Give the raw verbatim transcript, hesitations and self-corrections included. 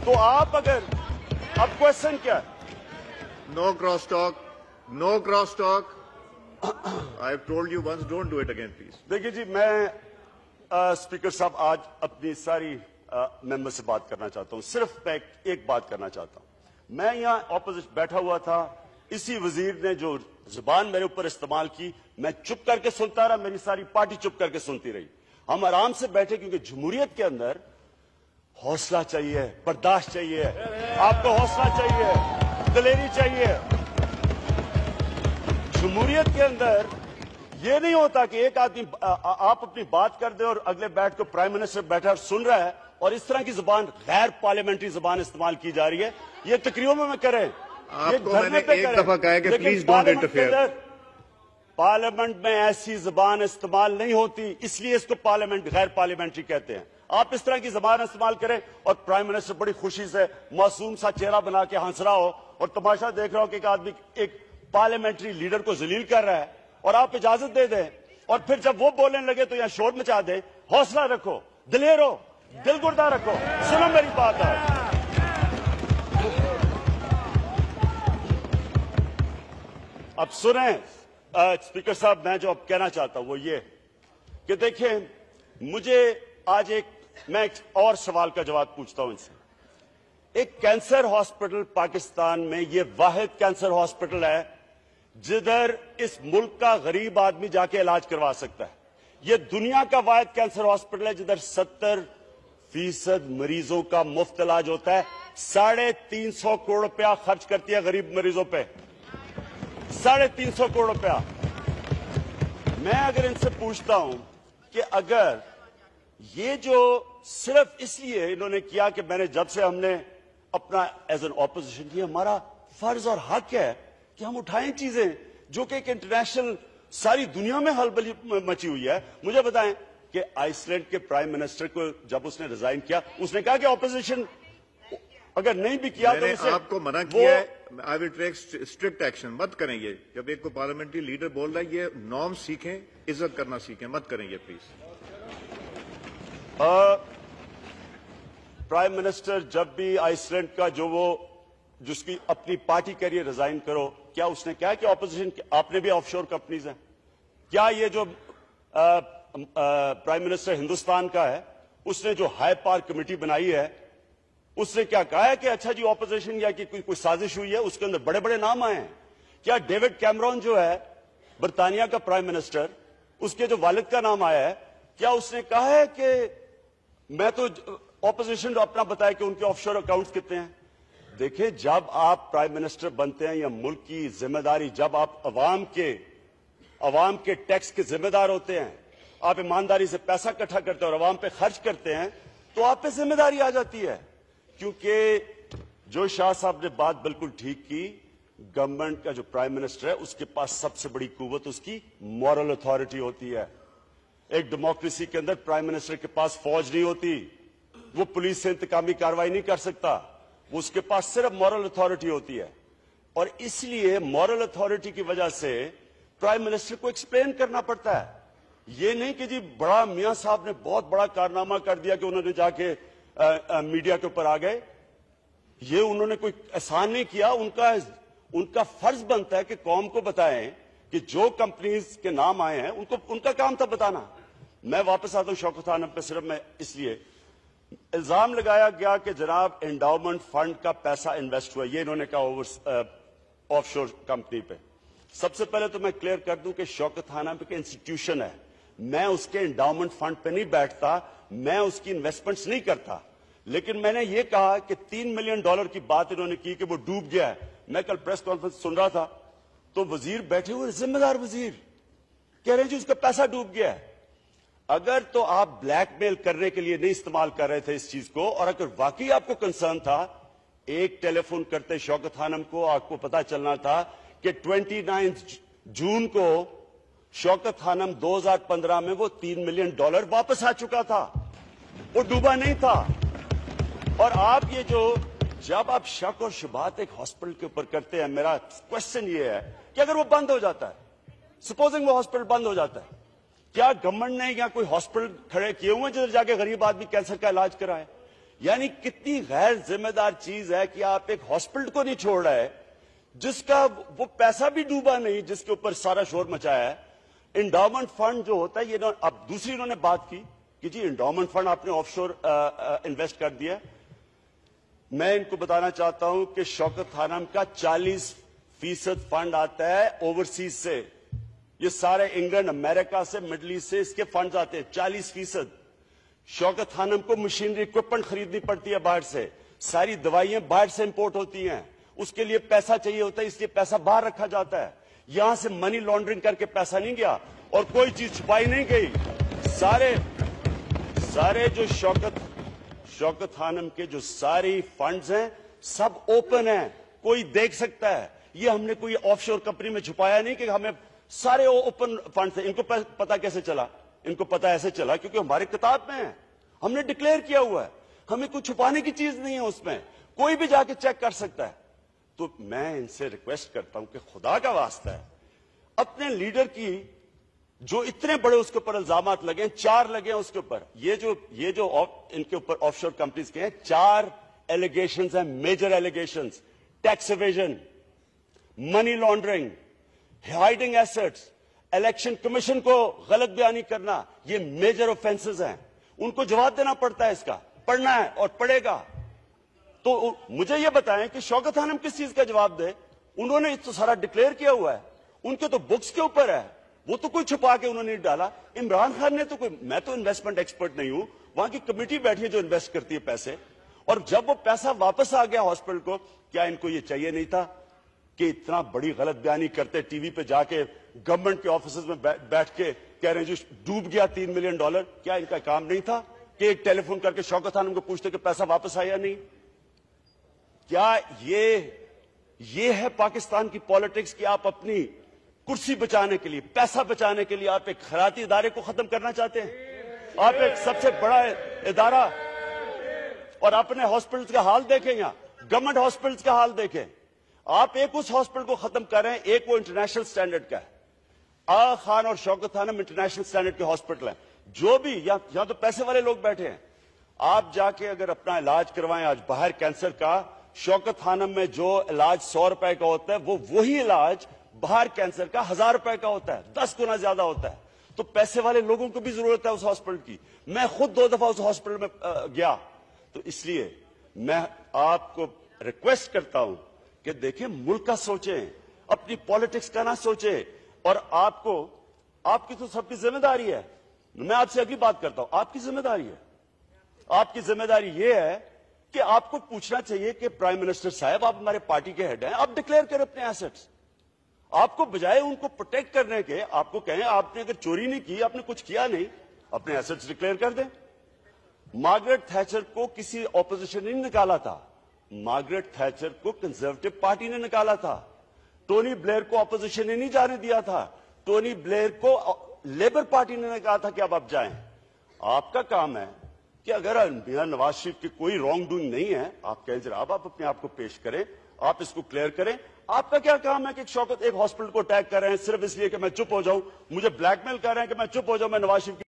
तो आप अगर अब क्वेश्चन क्या है? No cross talk, no cross talk. I have told you once, don't do it again please. देखिए जी, मैं आ, स्पीकर साहब आज अपनी सारी मेंबर से बात करना चाहता हूं. सिर्फ मैं एक बात करना चाहता हूं. मैं यहां ऑपोजिट बैठा हुआ था, इसी वजीर ने जो जुबान मेरे ऊपर इस्तेमाल की, मैं चुप करके सुनता रहा, मेरी सारी पार्टी चुप करके सुनती रही. हम आराम से बैठे, क्योंकि जमहूरियत के अंदर हौसला चाहिए, बर्दाश्त चाहिए, आपको हौसला चाहिए, दिलेरी चाहिए. जमहूरियत के अंदर ये नहीं होता कि एक आदमी आ, आ, आप अपनी बात कर दे और अगले बैठ को प्राइम मिनिस्टर बैठा सुन रहा है और इस तरह की जुबान, गैर पार्लियामेंट्री जुबान इस्तेमाल की जा रही है. ये तकरीरों में करें, आपको मैंने एक दफा कहा है कि प्लीज डोंट इंटरफेयर. पार्लियामेंट में ऐसी जुबान इस्तेमाल नहीं होती, इसलिए इसको पार्लियामेंट गैर पार्लियामेंट्री कहते हैं. आप इस तरह की जुबान इस्तेमाल करें और प्राइम मिनिस्टर बड़ी खुशी से मासूम सा चेहरा बना के हंस रहा हो और तमाशा देख रहा हो कि एक आदमी एक पार्लियामेंट्री लीडर को जलील कर रहा है, और आप इजाजत दे दें, और फिर जब वो बोलने लगे तो यहां शोर मचा दें. हौसला रखो, दिलेर हो, दिल गुर्दा रखो. सुनो मेरी बात है. अब सुने स्पीकर साहब, मैं जो अब कहना चाहता हूं वो ये कि देखिए, मुझे आज एक मैं एक और सवाल का जवाब पूछता हूं इनसे. एक कैंसर हॉस्पिटल पाकिस्तान में, ये वाहिद कैंसर हॉस्पिटल है जिधर इस मुल्क का गरीब आदमी जाके इलाज करवा सकता है. ये दुनिया का वाहिद कैंसर हॉस्पिटल है जिधर सत्तर फीसद मरीजों का मुफ्त इलाज होता है. साढ़े तीन सौ करोड़ रुपया खर्च करती है गरीब मरीजों पे, साढ़े तीन सौ करोड़ रुपया. मैं अगर इनसे पूछता हूं कि अगर ये जो सिर्फ इसलिए इन्होंने किया कि मैंने जब से हमने अपना एज एन ऑपोजिशन किया, हमारा फर्ज और हक है कि हम उठाएं चीजें जो कि एक इंटरनेशनल सारी दुनिया में हलबली मची हुई है. मुझे बताएं कि आइसलैंड के प्राइम मिनिस्टर को जब उसने रिजाइन किया, उसने कहा कि ऑपोजिशन अगर नहीं भी किया तो उसे आपको मना किया है. I will take strict action. मत करें ये. जब एक को पार्लियामेंट्री लीडर बोल रहा है, ये नॉर्म सीखें, इज्जत करना सीखें. मत करें ये प्लीज. प्राइम मिनिस्टर जब भी आइसलैंड का जो वो जिसकी अपनी पार्टी के लिए रिजाइन करो, क्या उसने क्या है कि ऑपोजिशन, आपने भी ऑफशोर कंपनीज हैं, क्या ये जो प्राइम मिनिस्टर हिंदुस्तान का है उसने जो हाई पावर कमेटी बनाई है, उसने क्या कहा है कि अच्छा जी ऑपोजिशन या कि कोई, कोई साजिश हुई है, उसके अंदर बड़े बड़े नाम आए हैं? क्या डेविड कैमरॉन जो है बरतानिया का प्राइम मिनिस्टर, उसके जो वालिद का नाम आया है, क्या उसने कहा है कि मैं तो ऑपोजिशन अपना बताया कि उनके ऑफशोर अकाउंट्स कितने हैं? देखिए, जब आप प्राइम मिनिस्टर बनते हैं या मुल्क की जिम्मेदारी, जब आप अवाम के अवाम के टैक्स के जिम्मेदार होते हैं, आप ईमानदारी से पैसा इकट्ठा करते हैं और अवाम पे खर्च करते हैं, तो आप पे जिम्मेदारी आ जाती है. क्योंकि जो शाह साहब ने बात बिल्कुल ठीक की, गवर्नमेंट का जो प्राइम मिनिस्टर है उसके पास सबसे बड़ी कुव्वत उसकी मॉरल अथॉरिटी होती है. एक डेमोक्रेसी के अंदर प्राइम मिनिस्टर के पास फौज नहीं होती, वो पुलिस से इंतकामी कार्रवाई नहीं कर सकता, उसके पास सिर्फ मॉरल अथॉरिटी होती है. और इसलिए मॉरल अथॉरिटी की वजह से प्राइम मिनिस्टर को एक्सप्लेन करना पड़ता है. ये नहीं कि जी बड़ा मियां साहब ने बहुत बड़ा कारनामा कर दिया कि उन्होंने जाके आ, आ, मीडिया के ऊपर आ गए. ये उन्होंने कोई एहसान नहीं किया. उनका उनका फर्ज बनता है कि कौम को बताएं कि जो कंपनीज के नाम आए हैं उनको, उनका काम था बताना. मैं वापस आता हूं शौकत खान पे. सिर्फ मैं इसलिए इल्जाम लगाया गया कि जनाब एंडाउमेंट फंड का पैसा इन्वेस्ट हुआ, ये इन्होंने कहा ओवर ऑफशोर कंपनी पे. सबसे पहले तो मैं क्लियर कर दूं कि शौकत खान पे इंस्टीट्यूशन है, मैं उसके एंडाउमेंट फंड पे नहीं बैठता, मैं उसकी इन्वेस्टमेंट्स नहीं करता. लेकिन मैंने ये कहा कि तीन मिलियन डॉलर की बात इन्होंने की कि वो डूब गया है. मैं कल प्रेस कॉन्फ्रेंस सुन रहा था तो वजीर बैठे हुए, जिम्मेदार वजीर कह रहे हैं जी उसका पैसा डूब गया है. अगर तो आप ब्लैकमेल करने के लिए नहीं इस्तेमाल कर रहे थे इस चीज को, और अगर वाकई आपको कंसर्न था, एक टेलीफोन करते शौकत खानम को, आपको पता चलना था कि उनतीस जून को शौकत खानम दो हज़ार पंद्रह में वो तीन मिलियन डॉलर वापस आ चुका था, वो डूबा नहीं था. और आप ये जो जब आप शक और शुबात एक हॉस्पिटल के ऊपर करते हैं, मेरा क्वेश्चन ये है कि अगर वो बंद हो जाता है, सपोजिंग वो हॉस्पिटल बंद हो जाता है, क्या गवर्नमेंट ने या कोई हॉस्पिटल खड़े किए हुए जिधर जाके गरीब आदमी कैंसर का इलाज कराए? یعنی کتنی غیر ذمہ دار چیز ہے کہ آپ ایک ہاسپٹل کو نہیں چھوڑ رہے جس کا وہ پیسہ بھی ڈوبا نہیں، جس کے اوپر سارا شور مچایا ہے۔ انڈاؤمنٹ فنڈ جو ہوتا ہے، یہ اب دوسری انہوں نے بات کی کہ جی انڈاؤمنٹ فنڈ آپ نے آف شور انویسٹ کر دیا۔ میں ان کو بتانا چاہتا ہوں کہ شوکت خانم کا چالیس فیصد فنڈ آتا ہے اوورسیز سے، یہ سارے انگلینڈ، امریکہ سے، مڈل ایسٹ سے اس کے فنڈز آتے ہیں، چالیس فیصد۔ شوکت خانم کو مشینری اکوپمنٹ خریدنی پڑتی ہے باہر سے، ساری دوائیاں باہر سے امپورٹ ہوتی ہیں، اس کے لیے پیسہ چاہیے ہوتا ہے، اس لیے پیسہ باہر رکھا جاتا ہے۔ یہاں سے منی لانڈرنگ کر کے پیسہ نہیں گیا اور کوئی چیز چھپائی نہیں گئی۔ سارے سارے جو شوکت شوکت خانم کے جو ساری فنڈز ہیں سب اوپن ہیں، کوئی دیکھ سکتا ہے۔ یہ ہم نے کوئی آف شور کمپنی میں چھپایا نہیں کہ ہمیں سارے اوپن فنڈ تھے۔ ان کو پتا کیسے چلا؟ ان کو پتا ایسے چلا کیونکہ ہماری کتاب میں ہے، ہم نے ڈکلیئر کیا ہوا ہے، ہمیں کوئی چھپانے کی چیز نہیں ہے اس میں، کوئی بھی جا کے چیک کر سکتا ہے۔ تو میں ان سے ریکویسٹ کرتا ہوں کہ خدا کا واسطہ ہے، اپنے لیڈر کی جو اتنے بڑے اس کے اوپر الزامات لگے ہیں، چار لگے ہیں اس کے اوپر، یہ جو یہ جو ان کے اوپر آف شور کمپنیز کے ہیں، چار ایلیگیشنز ہیں، major allegations: tax evasion, money laundering, hiding assets, election commission کو غلط بیانی کرنا، یہ میجر آفینسز ہیں۔ ان کو جواب دینا پڑتا ہے، اس کا پڑھنا ہے اور پڑھے گا۔ تو مجھے یہ بتائیں کہ شوکت خانم کس چیز کا جواب دے؟ انہوں نے تو سارا ڈکلیئر کیا ہوا ہے، ان کے تو بکس کے اوپر ہے، وہ تو کوئی چھپا کے انہوں نے نہیں ڈالا۔ عمران خان نے تو کوئی، میں تو انویسٹمنٹ ایکسپرٹ نہیں ہوں، وہاں کی کمیٹی بیٹھی ہے جو انویسٹ کرتی ہے پیسے، اور جب وہ پیسہ واپس آ گیا ہاسپٹل کو، کیا ان کو یہ چاہیے نہیں تھا کہ اتنا بڑی غلط بیانی کرتے ٹی وی پہ جا کے گورنمنٹ کے آفیسز میں بیٹھ کے کہہ رہے ہیں جی ڈوب گیا تین ملین ڈالر؟ کیا ان کا کام نہیں تھا کہ ایک ٹیلی فون کر کے شوکت خانم کو پوچھتے کہ پیسہ واپس آیا نہیں؟ کیا یہ یہ ہے پاکستان کی پالیٹکس کہ آپ اپنی کرسی بچانے کے لیے، پیسہ بچانے کے لیے آپ ایک خیراتی ادارے کو ختم کرنا چاہتے ہیں؟ آپ ایک سب سے بڑا ادارہ، اور اپنے ہاسپٹلز کا حال دیکھیں، یہاں گورنمنٹ ہاسپٹلز کا حال دیکھیں، آپ ایک اس ہاسپٹل کو ختم کر رہے ہیں، ایک وہ انٹرنیشنل سٹینڈرڈ کا ہے۔ آغا خان اور شوکت خانم انٹرنیشنل سٹینڈرڈ کے ہاسپٹل ہیں، جو بھی یہاں تو پیسے والے لوگ بیٹھے ہیں۔ آپ جا کے اگر اپنا علاج کروائیں آج باہر کینسر کا، شوکت خانم میں جو علاج سو روپے کا ہوتا ہے وہ وہی علاج باہر کینسر کا ہزار روپے کا ہوتا ہے، دس گنا زیادہ ہوتا ہے۔ تو پیسے والے لوگوں کو بھی ضرورت ہے اس ہاسپٹل کی۔ میں خود دو دفعہ اس ہاسپٹل میں گیا، تو اس لیے میں آپ کو ریکویسٹ کرتا ہوں کہ دیکھیں، ملک کا سوچیں، اپنی پالیٹکس کا نہ سوچیں۔ اور آپ کو، آپ کی تو سب کی ذمہ داری ہے، میں آپ سے اگلی بات کرتا ہوں، آپ کی ذمہ داری ہے، آپ کی ذمہ داری یہ ہے کہ آپ کو پوچھنا چاہیے کہ پرائم منسٹر صاحب، آپ ہمارے پارٹی کے ہیڈ ہیں، آپ ڈکلیئر کریں اپنے ایسٹس۔ آپ کو بجائے ان کو پروٹیکٹ کرنے کے، آپ کو کہیں آپ نے اگر چوری نہیں کی، آپ نے کچھ کیا نہیں، اپنے ایسٹس ڈکلیئر کر دیں۔ مارگریٹ تھیچر کو کسی اپوزیشن نے نکالا تھا، مارگریٹ تھیچر کو کنزرویٹو پارٹی نے نکالا تھا، ٹونی بلیئر کو اپوزیشن نے نہیں جانے دیا تھا، ٹونی بلیئر کو لیبر پارٹی نے کہا تھا کہ اب آپ جائیں۔ آپ کا کام ہے کہ اگر میاں نواز شریف کی کوئی رانگ ڈوئنگ نہیں ہے، آپ کہیں جناب آپ اپنے آپ کو پیش کریں، آپ اس کو کلیئر کریں۔ آپ کا کیا کام ہے کہ ایک شوکت ایک ہاسپٹل کو اٹیک کر رہے ہیں صرف اس لیے کہ میں چپ ہو جاؤں، مجھے بلیک میل کر رہے ہیں کہ میں چپ ہو جاؤں، میں نواز شریف کی